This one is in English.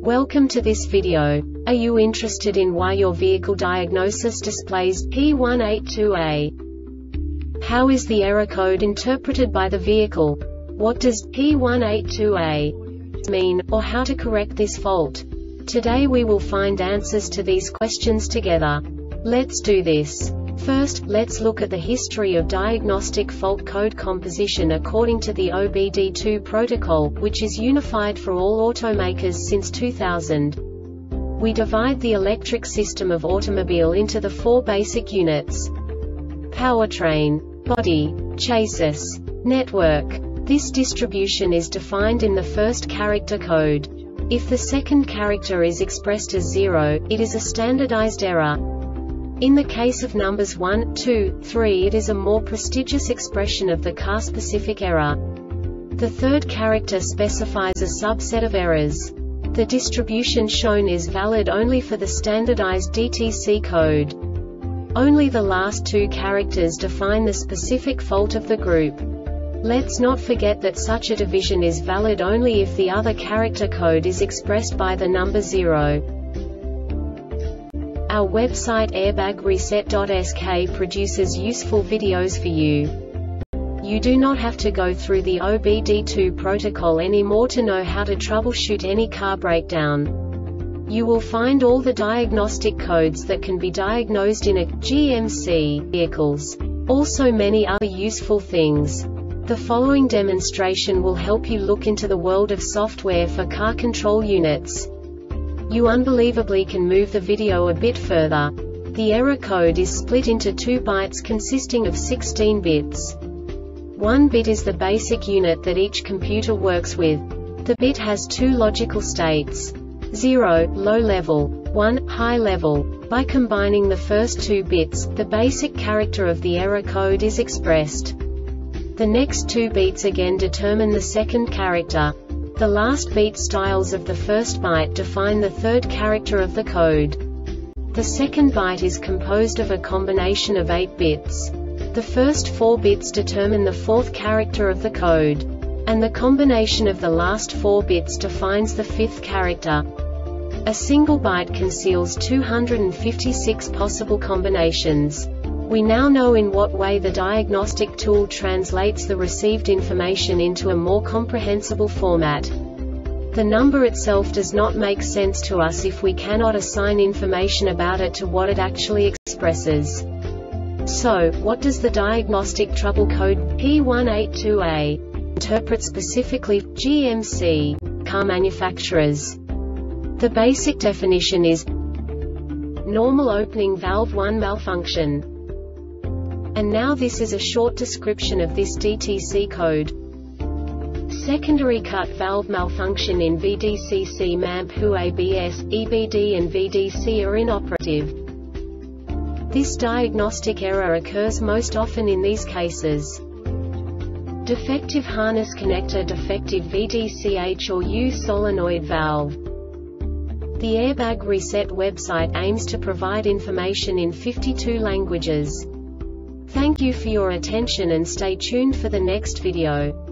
Welcome to this video. Are you interested in why your vehicle diagnosis displays P182A? How is the error code interpreted by the vehicle? What does P182A mean, or how to correct this fault? Today we will find answers to these questions together. Let's do this. First, let's look at the history of diagnostic fault code composition according to the OBD2 protocol, which is unified for all automakers since 2000. We divide the electric system of automobile into the four basic units: powertrain, body, chassis, network. This distribution is defined in the first character code. If the second character is expressed as 0, it is a standardized error. In the case of numbers 1, 2, 3, it is a more prestigious expression of the car-specific error. The third character specifies a subset of errors. The distribution shown is valid only for the standardized DTC code. Only the last two characters define the specific fault of the group. Let's not forget that such a division is valid only if the other character code is expressed by the number 0. Our website airbagreset.sk produces useful videos for you. You do not have to go through the OBD2 protocol anymore to know how to troubleshoot any car breakdown. You will find all the diagnostic codes that can be diagnosed in a GMC vehicles. Also many other useful things. The following demonstration will help you look into the world of software for car control units. You unbelievably can move the video a bit further. The error code is split into 2 bytes consisting of 16 bits. 1 bit is the basic unit that each computer works with. The bit has 2 logical states: 0, low level, 1, high level. By combining the first 2 bits, the basic character of the error code is expressed. The next 2 beats again determine the second character. The last beat styles of the first byte define the third character of the code. The second byte is composed of a combination of 8 bits. The first 4 bits determine the fourth character of the code. And the combination of the last 4 bits defines the fifth character. A single byte conceals 256 possible combinations. We now know in what way the diagnostic tool translates the received information into a more comprehensible format. The number itself does not make sense to us if we cannot assign information about it to what it actually expresses. So, what does the diagnostic trouble code P182A interpret specifically for GMC car manufacturers? The basic definition is normal opening valve 1 malfunction. And now this is a short description of this DTC code. Secondary cut valve malfunction in VDCC MAMP WHO ABS, EBD and VDC are inoperative. This diagnostic error occurs most often in these cases: defective harness connector, defective VDCH or U solenoid valve. The Airbag Reset website aims to provide information in 52 languages. Thank you for your attention and stay tuned for the next video.